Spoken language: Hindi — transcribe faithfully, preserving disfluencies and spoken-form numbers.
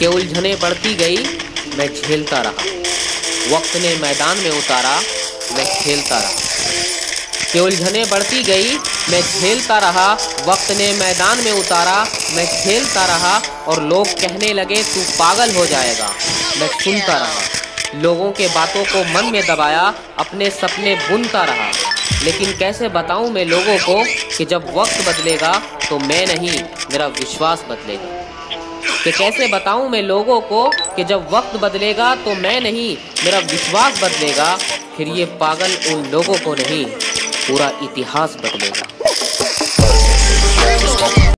कि उलझने बढ़ती गई, मैं झेलता रहा। वक्त ने मैदान में उतारा, मैं खेलता रहा। कि उलझने बढ़ती गई, मैं झेलता रहा। वक्त ने मैदान में उतारा, मैं खेलता रहा। और लोग कहने लगे तू पागल हो जाएगा, मैं सुनता रहा। लोगों के बातों को मन में दबाया, अपने सपने बुनता रहा। लेकिन कैसे बताऊं मैं लोगों को कि जब वक्त बदलेगा तो मैं नहीं, मेरा विश्वास बदलेगा। कि कैसे बताऊं मैं लोगों को कि जब वक्त बदलेगा तो मैं नहीं, मेरा विश्वास बदलेगा। फिर ये पागल उन लोगों को नहीं, पूरा इतिहास बदलेगा।